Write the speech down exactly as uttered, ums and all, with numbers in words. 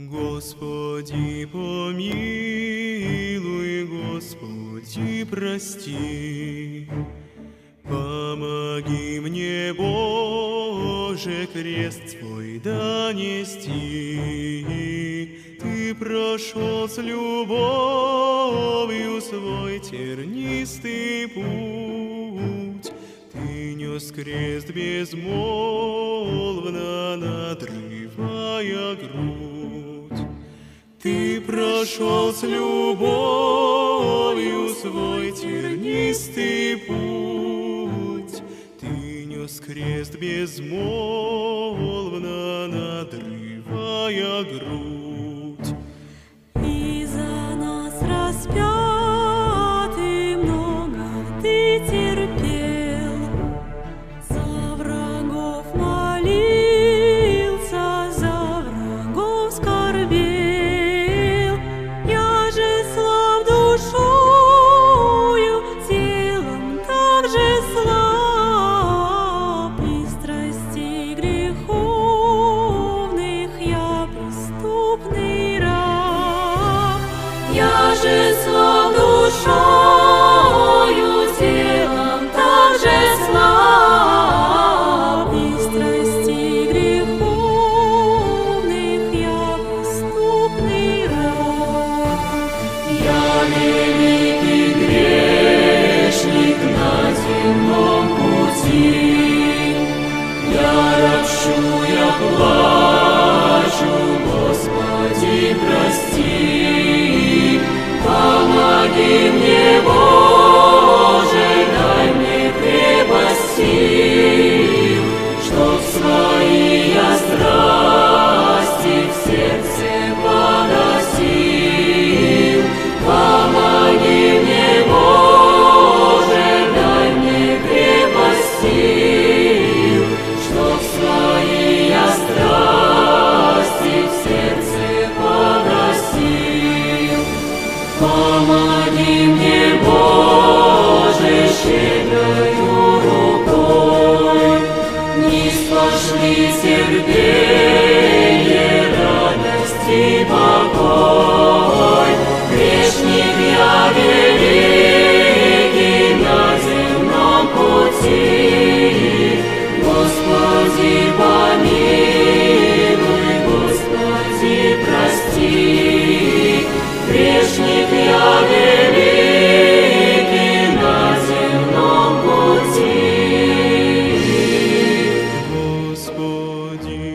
Господи, помилуй, Господи, прости. Помоги мне, Боже, крест свой донести. Ты прошел с любовью свой тернистый путь. Ты нес крест безмолвно, надрывая грудь. Ты прошел с любовью свой тернистый путь. Ты нес крест безмолвно, надрывая грудь. И за нас распятый много ты терпел, за врагов молился, за врагов скорбел. Я же слаб душою, телом также слаб, и страстей греховных я преступный раб. Я же слаб душою, телом также слаб, и страстей греховных я преступный раб. Я великий грешник на земном пути, я ропщу, я плачу, Господи, прости. Помоги мне, Боже, дай мне крепость сил, чтоб свои я страсти в сердце поносил. Помоги мне, Боже, дай мне крепость сил, чтоб свои я страсти в сердце поносил. Помоги мне, Боже, щедрою рукой, низ пошли терпение, радость и покой. Грешник я великий на земном пути, Господи, помилуй, Господи, прости. Грешник я великий на земном пути. Господи,